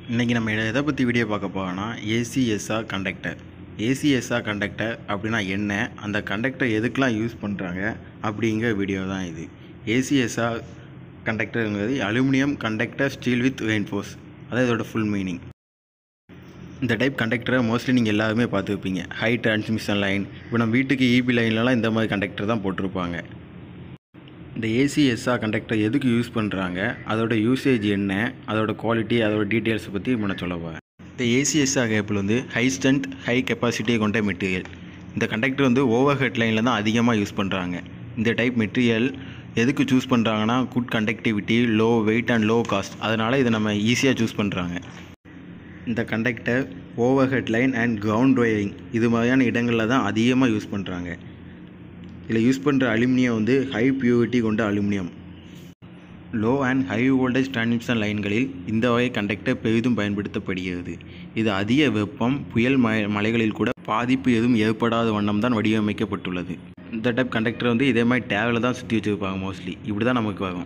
இன்றைக்கி நம்ம எதை பற்றி வீடியோ பார்க்க போகிறோன்னா ஏசிஎஸ்ஆர் கண்டக்டர். ஏசிஎஸ்ஆர் கண்டக்டர் அப்படின்னா என்ன, அந்த கண்டக்டர் எதுக்கெலாம் யூஸ் பண்ணுறாங்க அப்படிங்கிற வீடியோ தான் இது. ஏசிஎஸ்ஆர் கண்டக்டருங்கிறது aluminium conductor steel with reinforce, அதான் இதோட ஃபுல் மீனிங். இந்த டைப் கண்டக்டரை மோஸ்ட்லி நீங்கள் எல்லாருமே பார்த்துருப்பீங்க. ஹை டிரான்ஸ்மிஷன் லைன், இப்போ நம்ம வீட்டுக்கு இபி லைன்லலாம் இந்த மாதிரி கண்டக்டர் தான் போட்டிருப்பாங்க. இந்த ஏசிஎஸ்ஆர் கண்டக்டர் எதுக்கு யூஸ் பண்ணுறாங்க, அதோட யூசேஜ் என்ன, அதோட குவாலிட்டி, அதோட டீட்டெயில்ஸை பற்றி முன்ன சொல்ல போகிறேன். இந்த ACSR cable high strength high கெப்பாசிட்டியை கொண்ட மெட்டீரியல். இந்த கண்டக்டர் ஓவர் ஹெட் லைனில் தான் அதிகமாக யூஸ் பண்ணுறாங்க. இந்த டைப் மெட்டீரியல் எதுக்கு சூஸ் பண்ணுறாங்கன்னா good conductivity, low weight and low cost. அதனால் இதை நம்ம ஈஸியாக சூஸ் பண்ணுறாங்க. இந்த conductor overhead line and ground wiring இது மாதிரியான இடங்களில் தான் அதிகமாக யூஸ் பண்ணுறாங்க. இதில் யூஸ் பண்ணுற அலுமினியம் ஹை பியூரிட்டி கொண்ட aluminium. Low and high voltage transmission லைன்களில் இந்த வகை கண்டக்டர் பெரிதும் பயன்படுத்தப்படுகிறது. இது அதிக வெப்பம், புயல் மலைகளில் கூட பாதிப்பு எதுவும் ஏற்படாத வண்ணம் தான் வடிவமைக்கப்பட்டுள்ளது. இந்த டைப் கண்டக்டர் இதே மாதிரி டேவில் தான் சுற்றி வச்சுருப்பாங்க மோஸ்ட்லி. இப்படி தான் நமக்கு வரும்.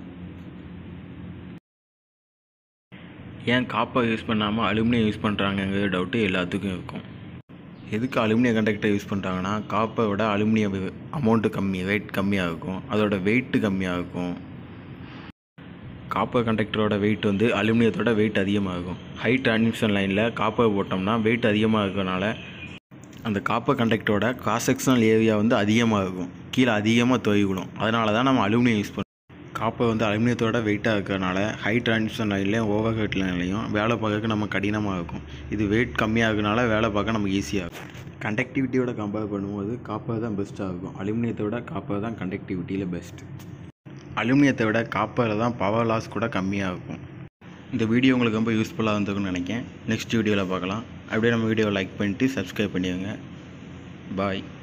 ஏன் காப்பர் யூஸ் பண்ணாமல் அலுமினியம் யூஸ் பண்ணுறாங்கங்கிற டவுட்டு எல்லாத்துக்கும் இருக்கும். எதுக்கு அலுமினியம் கண்டக்டர் யூஸ் பண்ணுறாங்கன்னா காப்பரோட அலுமினியம் அமௌண்ட்டு கம்மி, ரேட் கம்மியாக இருக்கும், அதோட வெயிட்டு கம்மியாக இருக்கும். காப்பர் கண்டக்டரோட வெயிட் அலுமினியத்தோட வெயிட் அதிகமாக இருக்கும். ஹை டிரான்ஸ்மிஷன் லைனில் காப்பர் போட்டோம்னா வெயிட் அதிகமாக இருக்கிறனால அந்த காப்பர் கண்டக்டரோட கிராஸ் செக்ஷனல் ஏரியா அதிகமாக இருக்கும், கீழே அதிகமாக தொய்விடும். அதனால தான் நம்ம அலுமினியம் யூஸ் பண்ணுறோம். காப்பர் அலுமினியத்தோட வெயிட்டாக இருக்கிறனால ஹை டிரான்ஸ்மிஷன் லைன்லேயும் ஓவர் ஹெட் லைன்லையும் வேலை பார்க்க நம்ம கடினமாக இருக்கும். இது வெயிட் கம்மியாக இருக்கிறனால வேலை பார்க்க நமக்கு ஈஸியாக இருக்கும். கண்டக்டிவிட்டியோட கம்பேர் பண்ணும்போது காப்பர் தான் பெஸ்ட்டாக இருக்கும். அலுமினியத்தை விட காப்பர் தான் கண்டக்டிவிட்டியில் பெஸ்ட். அலுமினியத்தை விட காப்பரில் தான் பவர் லாஸ் கூட கம்மியாக இருக்கும். இந்த வீடியோ உங்களுக்கு ரொம்ப யூஸ்ஃபுல்லாக இருந்திருக்குன்னு நினைக்கிறேன். நெக்ஸ்ட் வீடியோவில் பார்க்கலாம். அப்படியே நம்ம வீடியோவை லைக் பண்ணிவிட்டு சப்ஸ்கிரைப் பண்ணிடுங்க. பாய்.